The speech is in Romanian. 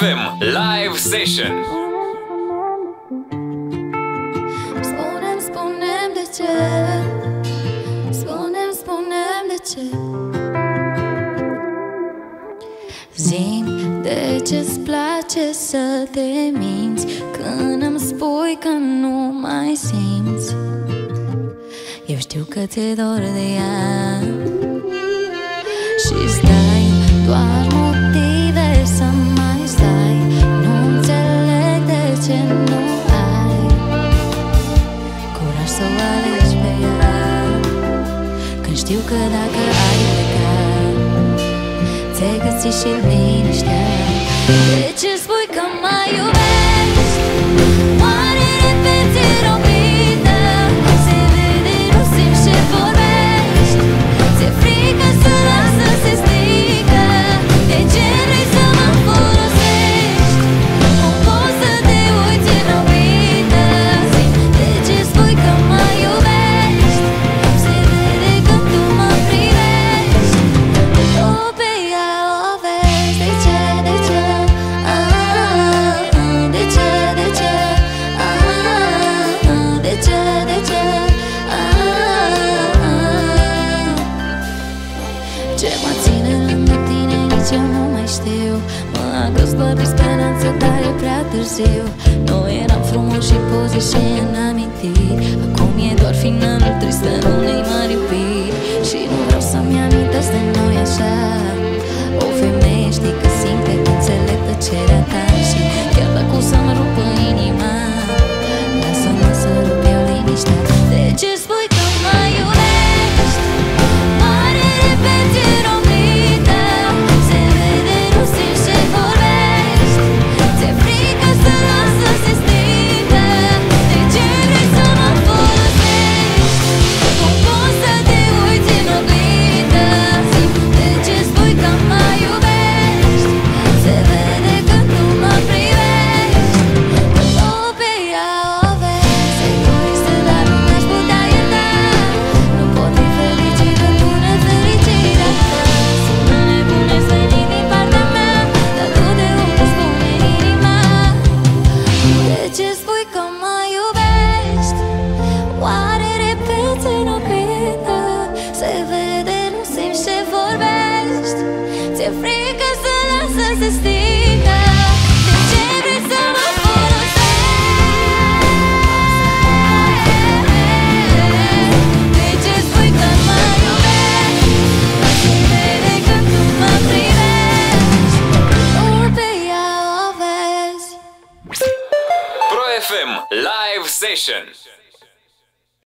FM Live Session. Spune-mi de ce. Spune-mi de ce. Zi-mi de ce-ți place să te minți când îmi spui că nu mai simți. Eu știu că ți-e dor de ea și-ți dai doar motive să mai stai. Nu înțeleg de ce nu ai curaj să o alegi pe ea, când știu că dacă ai plecat ți-ai găsit și liniștea. De ce spui că mai iubești? Oare repeți robită? Se vede, nu simți ce vorbești. Ți-e frică să lasă se strică. De ce vrei să mă folosești? Nu poți să te uiți în robită. De ce spui că mai iubești? Se vede când tu mă privești. Tu pe ea o vezi. De ce? De ce? De ce? De ce? De ce? De ce? Ce mă ține lângă tine nici eu nu mai știu. Mă agăs doar de speranță, dar e prea târziu. Noi eram frumoși și poze și în amintiri. Acum e doar finalul trist al unei mari iubiri. Și nu vreau să-mi amintesc de noi așa. O femeie știi că simte, înțeleg tăcerea ta. Și chiar dacă o să-mi rupă inima, lasă-mă să rup eu liniștea. De ce spui că mă iubești? Oare repeți robită? Se vede, nu simți ce vorbești. Ți-e frică să lasă se strică. De ce vrei să mă folosești? Nu poți să te uiți în oglindă. De ce spui că mă iubești? Se vede când tu mă privești. Că tu pe ea o vezi. Egoistă, dar nu mi-aș putea ierta. Nu pot fi fericită cu nefericirea ta. Sună nebune să nici din partea mea, dar tu de unde spune inima? De ce spui că mă iubești? Oare repeți în oglindă? Se vede, nu simți ce vorbești. Ți-e frică să lasă se strică. De ce vrei să mă folosești? De ce spui că mă iubești? Se vede când tu mă privești. Tu pe ea o vezi. Pro FM Live Session.